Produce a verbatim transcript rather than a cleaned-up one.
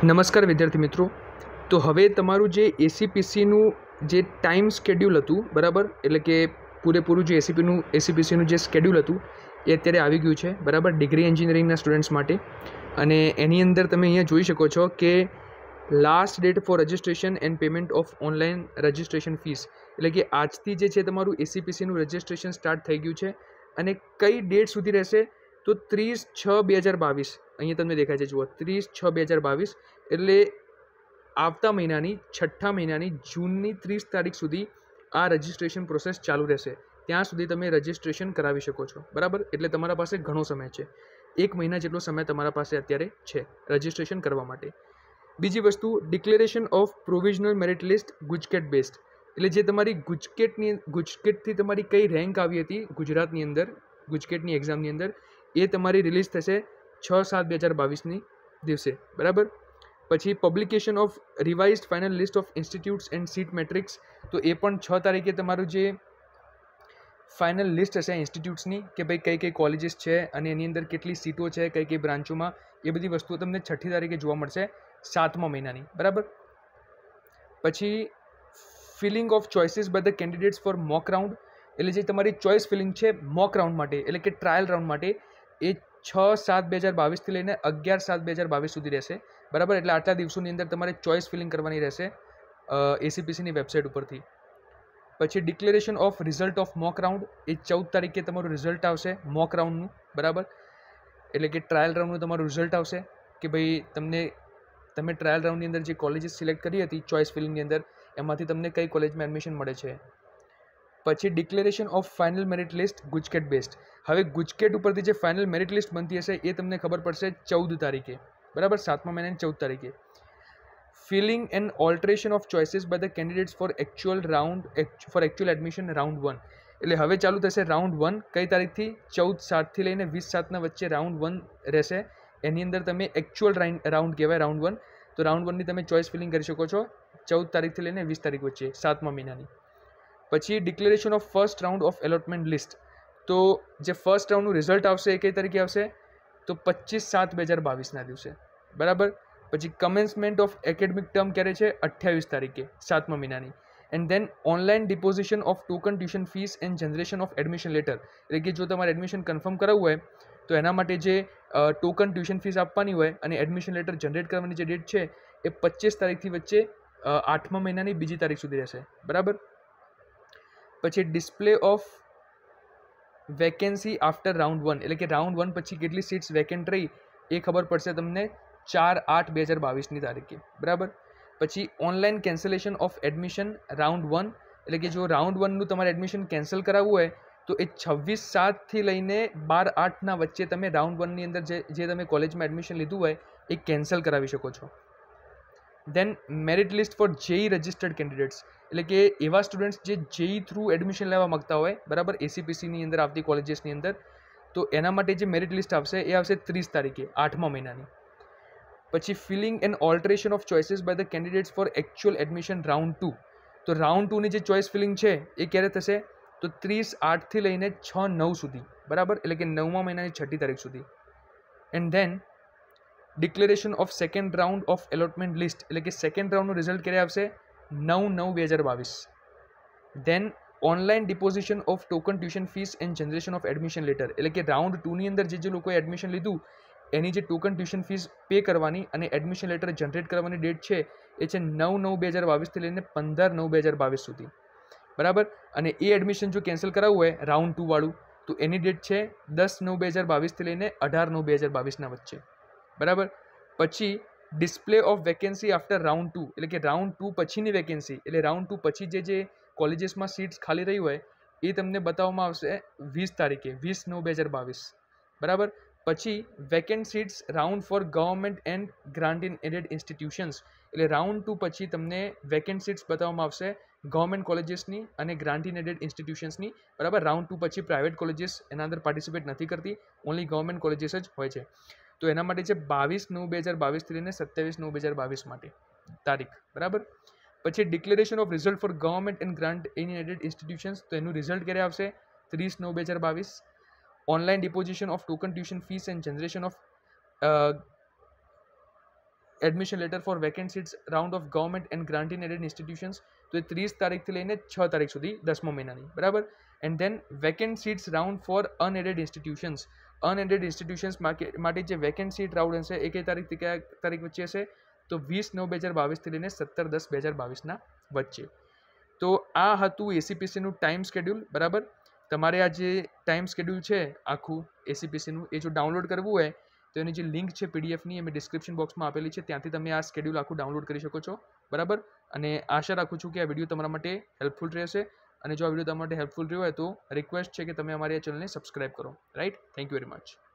નમસ્કાર વિદ્યાર્થી મિત્રો. તો હવે તમારું જે એસીપીસીનું જે ટાઈમ સ્કેડ્યુલ હતું બરાબર, એટલે કે પૂરેપૂરું જે એસીપીનું એસીપીસીનું જે સ્કેડ્યુલ હતું એ અત્યારે આવી ગયું છે બરાબર, ડિગ્રી એન્જિનિયરિંગના સ્ટુડન્ટ્સ માટે. અને એની અંદર તમે અહીંયા જોઈ શકો છો કે last date for registration and payment of online registration fees, એટલે કે આજથી જે છે તમારું એસીપીસીનું રજિસ્ટ્રેશન સ્ટાર્ટ થઈ ગયું છે. અને કઈ ડેટ સુધી રહેશે? તો ત્રીસ છ બે હજાર બાવીસ અહીંયા તમને દેખાય છે, જુઓ ત્રીસ છ બે હજાર બાવીસ એટલે આવતા મહિનાની છઠ્ઠા મહિનાની જૂનની ત્રીસ તારીખ સુધી આ રજિસ્ટ્રેશન પ્રોસેસ ચાલુ રહેશે. ત્યાં સુધી તમે રજિસ્ટ્રેશન કરાવી શકો છો બરાબર. એટલે તમારા પાસે ઘણો સમય છે, એક મહિના જેટલો સમય તમારા પાસે અત્યારે છે રજિસ્ટ્રેશન કરવા માટે. બીજી વસ્તુ, declaration of provisional merit list GUJCET based, એટલે જે તમારી ગુજકેટની ગુજકેટથી તમારી કઈ રેન્ક આવી હતી ગુજરાતની અંદર ગુજકેટની એક્ઝામની અંદર, એ તમારી રિલીઝ થશે છ સાત બે હજાર બાવીસની દિવસે બરાબર. પછી publication of revised final list of institutes and seat matrix, તો એ પણ છ તારીખે તમારું જે ફાઇનલ લિસ્ટ હશે ઇન્સ્ટિટ્યૂટ્સની કે ભાઈ કઈ કઈ કોલેજીસ છે અને એની અંદર કેટલી સીટો છે કઈ કઈ બ્રાન્ચોમાં, એ બધી વસ્તુઓ તમને છઠ્ઠી તારીખે જોવા મળશે સાતમા મહિનાની બરાબર. પછી filling of choices by the candidates for mock round, એટલે જે તમારી ચોઇસ ફિલિંગ છે મોક રાઉન્ડ માટે એટલે કે ટ્રાયલ રાઉન્ડ માટે, એ છ સાત બે હજાર બાવીસથી લઈને અગિયાર સાત બે હજાર બાવીસ સુધી રહેશે બરાબર. એટલે આટલા દિવસોની અંદર તમારે ચોઇસ ફિલિંગ કરવાની રહેશે એસીપીસીની વેબસાઇટ ઉપરથી. પછી declaration of result of mock round, એ ચૌદ તારીખે તમારું રિઝલ્ટ આવશે મોક રાઉન્ડનું બરાબર, એટલે કે ટ્રાયલ રાઉન્ડનું તમારું રિઝલ્ટ આવશે કે ભાઈ તમને તમે ટ્રાયલ રાઉન્ડની અંદર જે કોલેજીસ સિલેક્ટ કરી હતી ચોઇસ ફિલિંગની અંદર, એમાંથી તમને કઈ કોલેજમાં એડમિશન મળે છે. પછી declaration of final merit list GUJCET based, હવે ગુજકેટ ઉપરથી જે ફાઇનલ મેરિટ લિસ્ટ બનતી હશે એ તમને ખબર પડશે ચૌદ તારીખે બરાબર, સાતમા મહિનાની ચૌદ તારીખે. Filling and alteration of choices by the candidates for actual round for actual admission round one, એટલે હવે ચાલુ થશે રાઉન્ડ વન કઈ તારીખથી? ચૌદ સાતથી લઈને વીસ સાતના વચ્ચે રાઉન્ડ વન રહેશે. એની અંદર તમે એકચ્યુઅલ રાઉન્ડ કહેવાય રાઉન્ડ વન, તો રાઉન્ડ વનની તમે ચોઇસ ફિલિંગ કરી શકો છો ચૌદ તારીખથી લઈને વીસ તારીખ વચ્ચે સાતમા મહિનાની. પછી declaration of first round of allotment list, તો જે ફર્સ્ટ રાઉન્ડનું રિઝલ્ટ આવશે એ કઈ તારીખે આવશે? તો પચીસ સાત બે હજાર બાવીસના દિવસે બરાબર. પછી કમેન્સમેન્ટ ઓફ એકેડમિક ટર્મ ક્યારે છે? અઠ્યાવીસ તારીખે સાતમા મહિનાની. And then online deposition of token tuition fees and generation of admission letter, એટલે કે જો તમારે એડમિશન કન્ફર્મ કરાવવું હોય તો એના માટે જે ટોકન ટ્યુશન ફીસ આપવાની હોય અને એડમિશન લેટર જનરેટ કરવાની જે ડેટ છે એ પચીસ તારીખથી વચ્ચે આઠમા મહિનાની બીજી તારીખ સુધી રહેશે બરાબર. પછી display of vacancy after round one, એટલે કે રાઉન્ડ વન પછી કેટલી સીટ્સ વેકેન્ટ રહી એ ખબર પડશે તમને ચાર આઠ બે હજાર બાવીસની તારીખે બરાબર. પછી online cancellation of admission round one, એટલે કે જો રાઉન્ડ વનનું તમારે એડમિશન કેન્સલ કરાવવું હોય તો એ છવ્વીસ સાતથી લઈને બાર આઠના વચ્ચે તમે રાઉન્ડ વનની અંદર જે જે તમે કોલેજમાં એડમિશન લીધું હોય એ કેન્સલ કરાવી શકો છો. Then merit list for JEE registered candidates, એટલે કે એવા સ્ટુડન્ટ્સ જે જેઈ થ્રુ એડમિશન લેવા માગતા હોય બરાબર એસીપીસીની અંદર આવતી કોલેજીસની અંદર, તો એના માટે જે મેરિટ લિસ્ટ આવશે એ આવશે ત્રીસ તારીખે આઠમા મહિનાની. પછી filling and alteration of choices by the candidates for actual admission round two, તો રાઉન્ડ ટુની જે ચોઇસ ફિલિંગ છે એ ક્યારે થશે? તો ત્રીસ આઠથી લઈને છ નવ સુધી બરાબર, એટલે કે નવમા મહિનાની છઠ્ઠી તારીખ સુધી. And then declaration of second round of allotment list, એટલે કે સેકન્ડ રાઉન્ડનું રિઝલ્ટ ક્યારે આવશે? નવ નવ બે હજાર બાવીસ. Then online deposition of token tuition fees and generation of admission letter, એટલે કે રાઉન્ડ ટુની અંદર જે જે લોકોએ એડમિશન લીધું એની જે ટોકન ટ્યુશન ફીસ પે કરવાની અને એડમિશન લેટર જનરેટ કરવાની ડેટ છે એ છે નવ નવ બે હજાર બાવીસથી લઈને પંદર નવ બે હજાર બાવીસ સુધી બરાબર. અને એ એડમિશન જો કેન્સલ કરાવવું હોય રાઉન્ડ ટુ વાળું તો એની ડેટ છે દસ નવ બે હજાર બાવીસથી લઈને અઢાર નવ બે હજાર બાવીસના વચ્ચે બરાબર. પછી display of vacancy after round two, એટલે કે રાઉન્ડ ટુ પછીની વેકેન્સી, એટલે રાઉન્ડ ટુ પછી જે જે કોલેજીસમાં સીટ્સ ખાલી રહી હોય એ તમને બતાવવામાં આવશે વીસ તારીખે વીસ નવ બે હજાર બાવીસ બરાબર. પછી vacant seats round for government and grant in aided institutions, એટલે રાઉન્ડ ટુ પછી તમને વેકેન્ટ સીટ્સ બતાવવામાં આવશે ગવર્મેન્ટ કોલેજીસની અને ગ્રાન્ટ ઇન એડેડ ઇન્સ્ટિટ્યુશન્સની બરાબર. રાઉન્ડ ટુ પછી પ્રાઇવેટ કોલેજીસ એના અંદર પાર્ટિસિપેટ નથી કરતી, ઓનલી ગવર્મેન્ટ કોલેજીસ જ હોય છે. તો એના માટે છે બાવીસ નવ બે હજાર બાવીસથી લઈને સત્યાવીસ નવ બે હજાર બાવીસ માટે તારીખ બરાબર. પછી declaration of result for government and grant in aided institutions, તો એનું રિઝલ્ટ ક્યારે આવશે? ત્રીસ નવ બે હજાર બાવીસ. Online deposition of token tuition fees and generation of admission letter for vacant seats round of government and grant in aided institutions, તો એ ત્રીસ તારીખથી લઈને છ તારીખ સુધી દસમા મહિનાની, બરાબર. And then vacant seats round for unaided institutions, unaided institutions માટે જે વેકેન્ટ સીટ રાઉન્ડ હશે એ કઈ તારીખથી કયા તારીખ વચ્ચે હશે, તો વીસ નવ બે હજાર બાવીસથી લઈને સત્તર દસ બે હજાર બાવીસના વચ્ચે. તો આ હતું એસીપીસીનું ટાઈમ સ્કેડ્યુલ, બરાબર. તમારે આ જે ટાઈમ સ્કેડ્યુલ છે આખું એસીપીસીનું, એ જો ડાઉનલોડ કરવું હોય તો એની જે લિંક છે પીડીએફની એ મેં ડિસ્ક્રિપ્શન બોક્સમાં આપેલી છે, ત્યાંથી તમે આ સ્કેડ્યુલ આખું ડાઉનલોડ કરી શકો છો, બરાબર. અને આશા રાખું છું કે આ વિડીયો તમારા માટે હેલ્પફુલ રહેશે, અને જો આ વિડીયો તમારા માટે હેલ્પફુલ રહ્યો હોય તો રિક્વેસ્ટ છે કે તમે અમારી આ ચેનલને સબસ્ક્રાઇબ કરો, right. Thank you very much.